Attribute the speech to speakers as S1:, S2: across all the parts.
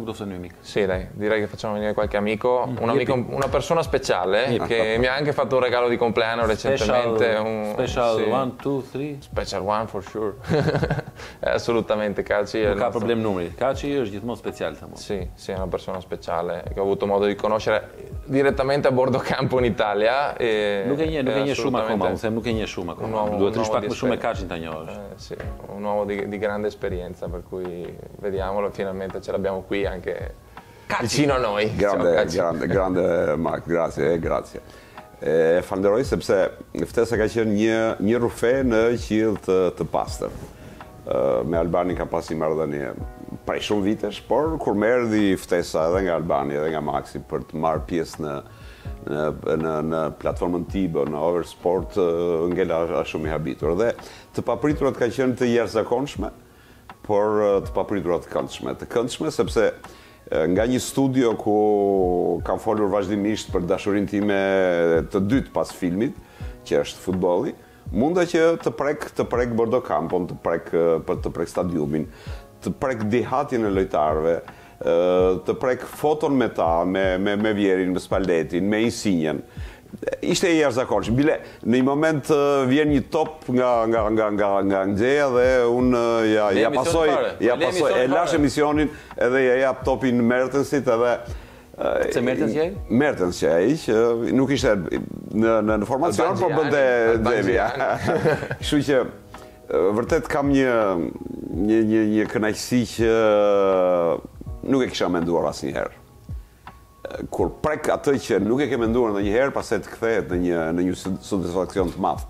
S1: tuo amico?
S2: Sì, dai, direi che facciamo venire qualche amico, una persona speciale che mi ha anche fatto un regalo di compleanno recentemente.
S1: Special
S2: sì.
S1: 1, 2, 3?
S2: Special one for sure. Assolutamente, Caci.
S1: Non ha problem numri. Caci është gjithmonë special.
S2: Sì, è una persona speciale che ho avuto modo di conoscere direttamente a bordo campo in Italia.
S1: Nuk e njeh shumë akoma, nuk e njeh shumë akoma. Duhet të rish pak më shumë me Cacin ta njohësh.
S2: Sì, un uomo di grande esperienza, per cui vediamolo, finalmente ce l'abbiamo qui anche vicino a noi.
S3: Grande Mark, grazie. Falenderoj sepse ftesa ka qenë një rufe në qiell të pastër. Me Albani ka pasi marrëdhënie prej shumë vitesh, por kur më erdhi ftesa edhe nga Albani edhe nga Maxi për të marrë pjesë në platformën Tibo, në Oversport, ngela shumë i habitur. Dhe të papriturat ka qenë të jashtëzakonshme, por të papriturat të këndshme, sepse nga një studio ku kam folur vazhdimisht për dashurinë time të dytë pas filmit, që është futbolli, munda që të prek Bordo Kampon, të prek stadiumin, të prek dihatin e lojtarëve, të prek foton me ta, me Vjerin, me Spalletin, me Insinjen. Ishte e jashtëzakonshëm. Bile, në një moment vjen një top nga Nxeja dhe unë ja pasoj, e lash emisionin edhe ja jap topin Mertensit edhe
S1: Se Mertens qej?
S3: Mertens qej, që nuk ishte në formacion, por bënte Devia. Kështu që vërtet kam një kënaqësi që nuk e kisha menduar asnjëherë. Kur prek atë që nuk e ke menduar ndonjëherë, pastaj të kthehet në një satisfaksion të madh.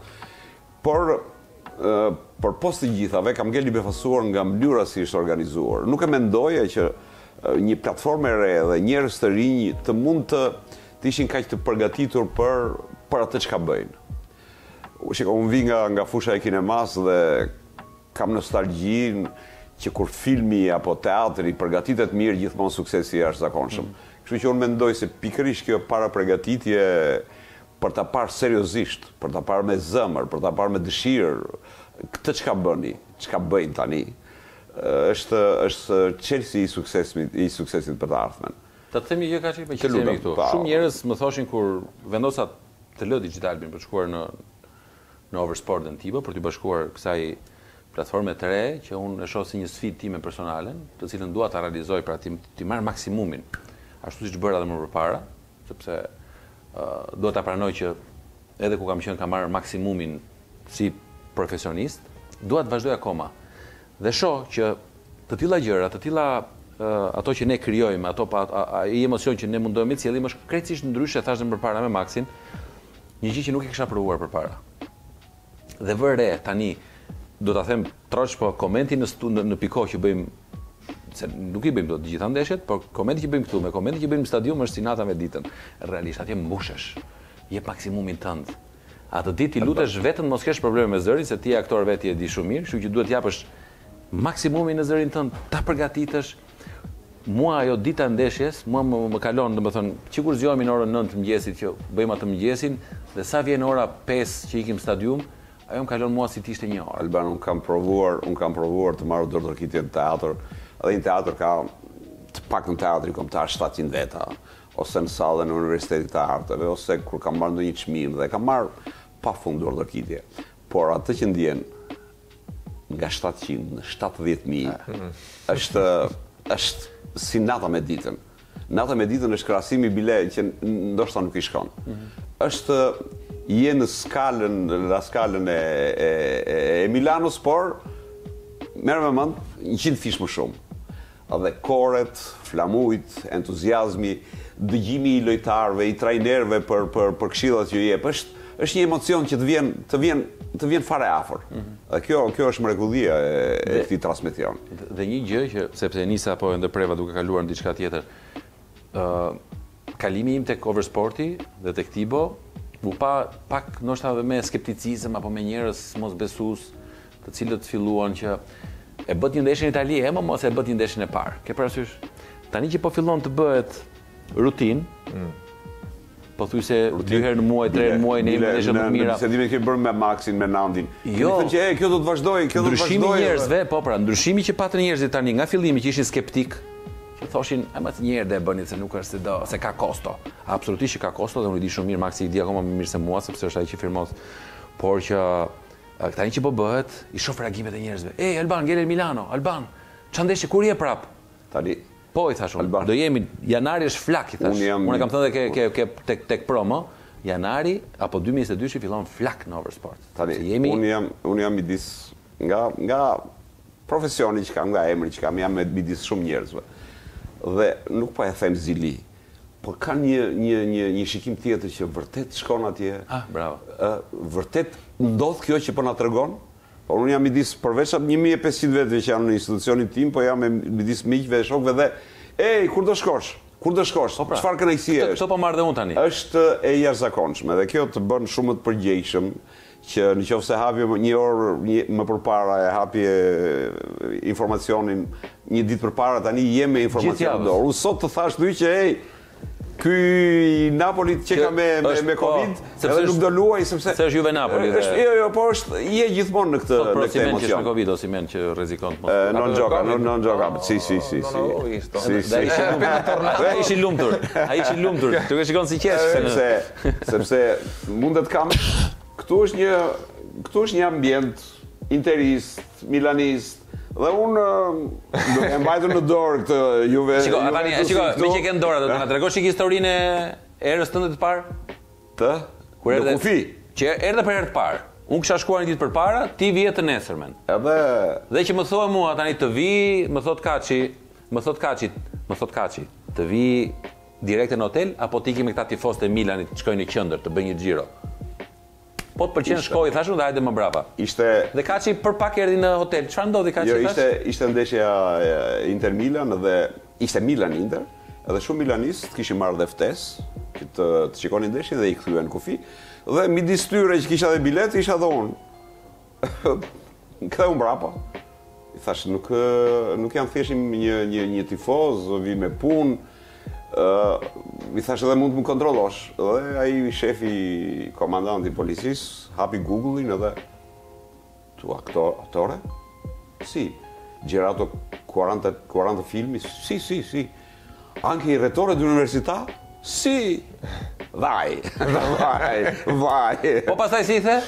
S3: Por pas të gjithave kam ngel i befasuar nga mënyra si është organizuar. Nuk e mendoja që një platformë e re dhe njerëz të rinj të mund të ishin kaq të përgatitur për atë çka bëjnë. Unë vi nga fusha e kinemas dhe kam nostalgjinë që kur filmi apo teatri përgatitet mirë, gjithmonë suksesi është zakonshëm. Kështu që unë mendoj se pikërisht kjo para përgatitje për ta parë seriozisht, për ta parë me zemër, për ta parë me dëshirë, këtë çka bëjnë tani, është çelësi i suksesit për të ardhmen.
S1: Ta themi gjë Kaçi, me që themi këtu. Shumë njerëz më thoshin kur vendosa të lë Digitalbin për të shkuar në Oversport dhe në Tibo, për të bashkuar kësaj platforme të re, që unë e shoh si një sfidë time personale, të cilën dua ta realizoj pra ti marr maksimumin, ashtu siç bëra edhe më përpara, sepse dua ta pranoj që edhe ku kam qenë kam marrë maksimumin si profesionist, dua të vazhdoj akoma. Dhe shoh që të tilla gjëra, të tilla ato që ne krijojmë, ai emocion që ne mundohemi të sjellim është krejtësisht ndryshe, thashë më përpara me Maxin, një gjë që nuk e kisha provuar përpara. Dhe vëre tani, do ta them trosh, po komenti në piko që bëjmë, se nuk i bëjmë do të gjitha ndeshjet, por komenti që bëjmë këtu, me komenti që bëjmë në stadium është si nata me ditën. Realisht, atje mbushesh, jep maksimumin tënd. Atë ditë ti lutesh vetëm mos kesh probleme me zërin, se ti aktor vetë e di shumë mirë, kështu që duhet japësh maksimumin në zërin tënd, ta përgatitesh. Mua ajo dita ndeshjes, mua më kalon, domethënë, sikur zgjohemi në orën 9 të mëngjesit që bëjmë atë mëngjesin dhe sa vjen ora 5 që ikim stadium, ajo më kalon mua si të ishte një orë.
S3: Alban, unë kam provuar të marrë dorëdorëkitje në teatr, edhe në teatr ka të pak në teatri kombëtar 700 veta, ose në sallën e Universitetit të Arteve, ose kur kam marrë ndonjë çmim dhe kam marrë pafund dorëdorëkitje. Por atë që ndjen nga 700 në 70.000 është si nata me ditën. Nata me ditën është krahasimi bile që ndoshta nuk i shkon. Është je në skalën e Milanos, por merr me mend 100 fish më shumë. Edhe koret, flamujt, entuziazmi, dëgjimi i lojtarëve, i trajnerëve për këshillat që jep, është një emocion që të vjen fare afër. Dhe kjo është mrekullia e këtij transmeton.
S1: Dhe një gjë që sepse nisa apo ndërpreva duke kaluar në diçka tjetër, kalimi im tek Oversporti dhe tek Tibo u pa pak ndoshta me skepticizëm apo me njerëz mosbesues, të cilët filluan që e bët një ndeshje në Itali, mos e bët një ndeshje e parë. Ke parasysh? Tani që po fillon të bëhet rutinë, po thuaj se 2 herë në muaj, 3 herë në muaj, ne jemi ndeshje më të mira.
S3: Se dimi që bërë me Maxin, me Nandin.
S1: Jo,
S3: që kjo do të vazhdojë, kjo do të vazhdojë.
S1: Ndryshimi i njerëzve, po pra, ndryshimi që patën njerëzit tani nga fillimi që ishin skeptik, që thoshin, ma të njerë dhe bëni se nuk është se ka kosto. Absolutisht që ka kosto dhe unë i di shumë mirë, Maxi i di akoma më mirë se mua, sepse është ai që firmos. Por që tani që po bëhet, i shoh reagimet e njerëzve. Ej, Alban, ngele Milano, Alban, ç'a ndeshje kur je prap?
S3: Tani.
S1: Po i thash unë, do jemi, janari është flak, i thash. Unë kam thënë dhe tek promo, janari apo 2022 fillon flak në Oversport.
S3: Tani, unë jam midis nga profesioni që kam, nga emri që kam, jam midis shumë njerëzve. Dhe nuk po e them zili, por ka një shikim tjetër që vërtet shkon atje.
S1: Bravo.
S3: Vërtet ndodh kjo që po na tregon. Por unë jam midis përveç 1500 vetëve që janë në institucionin tim, po jam midis miqve, shokëve dhe ej, kur do shkosh? Kur do shkosh? Çfarë kënaqësie është?
S1: Këto po marr dhe unë tani.
S3: Është e jashtëzakonshme dhe kjo të bën shumë të përgjegjshëm që nëse hapi një orë më përpara e hapi informacionin një ditë përpara, tani jem me informacion në dorë. Unë sot të thash ty që ej, ky Napoli që ka me Covid, edhe nuk do luaj sepse
S1: është Juve Napoli.
S3: Jo, po është je gjithmonë në këtë emocion.
S1: Që është me Covid ose men që rrezikon të mos.
S3: Non gioca. Sì.
S1: Ai ishi lumtur. Tu e shikon si qesh
S3: sepse mundet kam këtu është një ambient interist, milanist. Dhe unë e mbajtur në dorë këtë Juve.
S1: Shiko, mi që ke në dorë, do të na tregosh çik historinë e erës tënde të parë?
S3: Në kufi.
S1: Që erdhe për herë të parë. Unë kisha shkuar një ditë përpara, ti vije të nesërmen. Dhe që më thua mua tani të vi, më thot Kaçi, të vi direkt në hotel apo ti ke me këta tifozët e Milanit të shkojnë në qendër të bëjnë një xhiro? Po të pëlqen shkoj, thashun dhe hajde më brapa. Dhe Kaçi për pak erdhi në hotel. Çfarë ndodhi Kaçi?
S3: Jo, ishte ndeshja Inter Milan dhe ishte Milan Inter, edhe shumë milanistë kishin marrë dhe ftesë që të shikonin ndeshjen dhe i kthyen në kufi. Dhe midis tyre që kisha dhe biletë, isha dhe unë. Ktheu mbrapa. I thash nuk janë thjesht një tifoz, vi me punë. I thash edhe mund të më kontrollosh. Dhe ai shefi komandanti i policisë hapi Google-in edhe tu attore? Sì. Girato 40 filmi? Sì. Anche il rettore di università? Sì. Vai.
S1: Po pastaj si i the?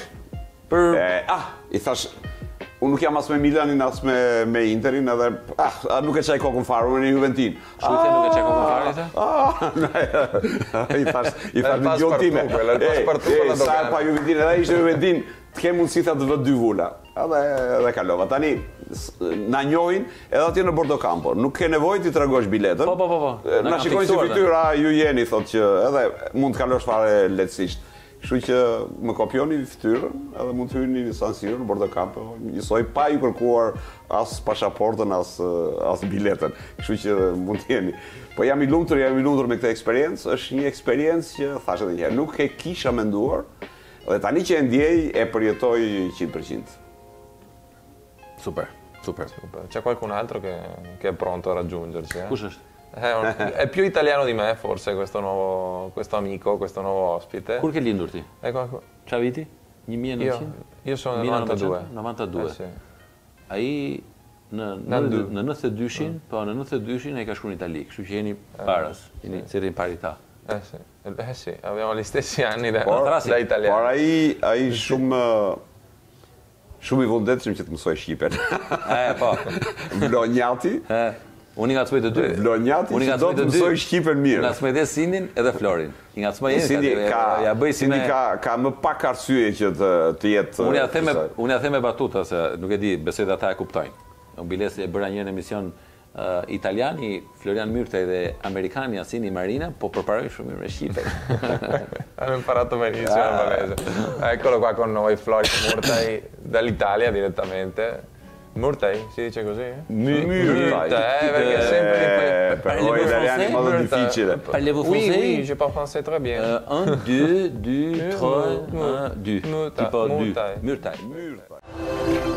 S3: I thash unë nuk jam as me Milanin, as me Interin, edhe nuk e qaj kokën farë, unë e një Juventin.
S1: Shkujtë nuk e qaj kokën farë,
S3: i thash një gjonë time. Sa pa Juventin, edhe ishte Juventin, të ke mundësi të vë 2 vula. Edhe kalova. Tani, na njojnë edhe atje në Bordocampo. Nuk ke nevojë ti të tregosh biletën.
S1: Po.
S3: Na shikojnë si fytyra, ju jeni, thotë që edhe mund të kalosh fare lehtësisht. Kështu që më kopjoni fytyrën edhe mund të hyni në San Siro në Bordocampo, njësoj pa ju kërkuar as pasaportën as biletën. Kështu që mund të jeni. Po jam i lumtur me këtë eksperiencë, është një eksperiencë që thash edhe një herë, nuk e kisha menduar dhe tani që e ndjej e përjetoj 100%.
S1: Super.
S2: C'è qualcun altro che è pronto a raggiungerci?
S1: Kush është?
S2: È più italiano di me forse questo amico, questo nuovo ospite.
S1: Kur ke lindur ti? Qa viti? 1900?
S2: Io sono nel 92.
S1: 92.
S2: Sì.
S1: Ai në 92-shin, po në 92-shin ai ka shkuar në Itali, kështu që jeni paras, jeni in parità.
S2: Sì, abbiamo gli stessi anni da italiano.
S3: Por ai shumë i vëndetshëm që të mësoj shqipen.
S1: Po.
S3: Vlonjati.
S1: Unë i ngacmoj të dy.
S3: Vlonjati që do të mësoj shqipen mirë.
S1: Unë ngacmoj dhe Sindin edhe Florin. I ngacmoj
S3: Sindi ka më pak arsye që të jetë.
S1: Unë ja them me batuta se nuk e di, besoj dhe ata e kuptojnë. Unë bilesi e bëra një emisión italiani, Florian Myrtaj dhe americani Asini Marina, po preparoj shumë mirë me shqipen.
S2: Hanno imparato benissimo il malese. Eccolo qua con noi, Florian Myrtaj dall'Italia direttamente. Murtaj, si dice così?
S1: Murtaj,
S2: perché sempre
S3: per voi italiani è molto difficile.
S1: Parlez-vous français?
S2: Oui, je parle français très bien.
S1: 1, 2, 3, 1, 2. Tipo 2. Murtaj.